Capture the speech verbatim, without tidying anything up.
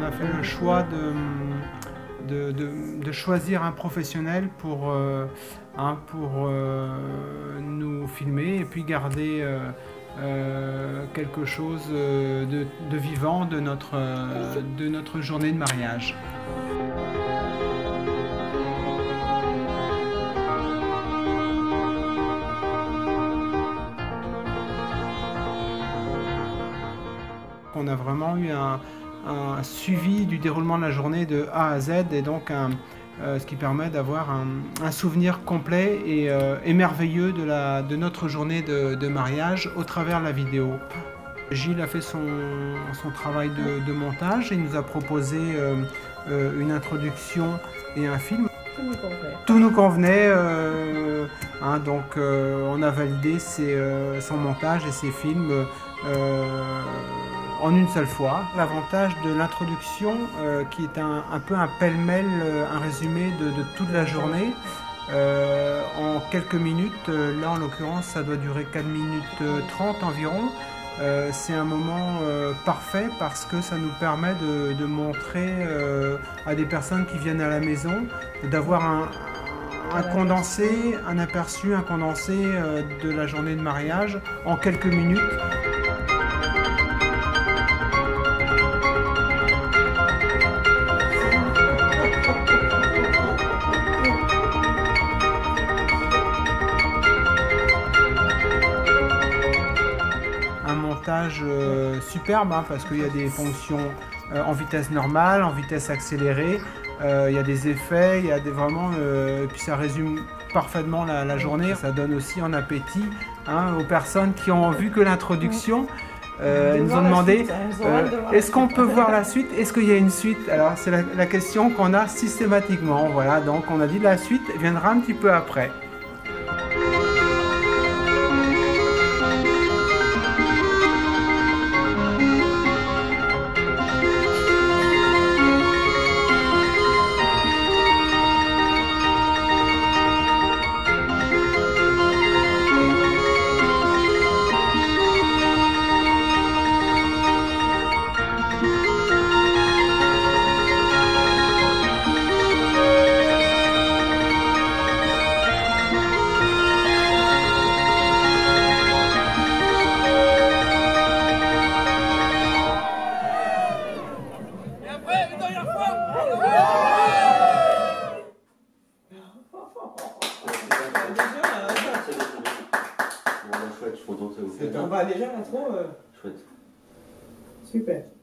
a fait un choix de, de, de, de choisir un professionnel pour, euh, hein, pour euh, nous filmer et puis garder euh, euh, quelque chose de, de vivant de notre, de notre journée de mariage. On a vraiment eu un, un suivi du déroulement de la journée de A à Z et donc un, euh, ce qui permet d'avoir un, un souvenir complet et, euh, et merveilleux de, la, de notre journée de, de mariage au travers de la vidéo. Gilles a fait son, son travail de, de montage et il nous a proposé euh, euh, une introduction et un film. Tout nous convenait. Tout nous convenait, euh, hein, donc euh, on a validé ses, euh, son montage et ses films euh, en une seule fois. L'avantage de l'introduction, euh, qui est un, un peu un pêle-mêle, un résumé de, de toute la journée, euh, en quelques minutes, là en l'occurrence ça doit durer quatre minutes trente environ. Euh, c'est un moment euh, parfait parce que ça nous permet de, de montrer euh, à des personnes qui viennent à la maison, d'avoir un, un condensé, un aperçu, un condensé euh, de la journée de mariage en quelques minutes. Un montage euh, superbe hein, parce qu'il y a des fonctions euh, en vitesse normale, en vitesse accélérée, euh, il y a des effets, il y a des vraiment, euh, et puis ça résume parfaitement la, la journée. Ça donne aussi un appétit hein, aux personnes qui ont vu que l'introduction. Euh, ils nous ont demandé euh, est-ce qu'on peut voir la suite, est-ce qu'il y a une suite? Alors c'est la, la question qu'on a systématiquement. Voilà, donc on a dit la suite viendra un petit peu après. Chouette, je suis content que ça vous plaise. On va déjà l'intro. Euh... Chouette. Super.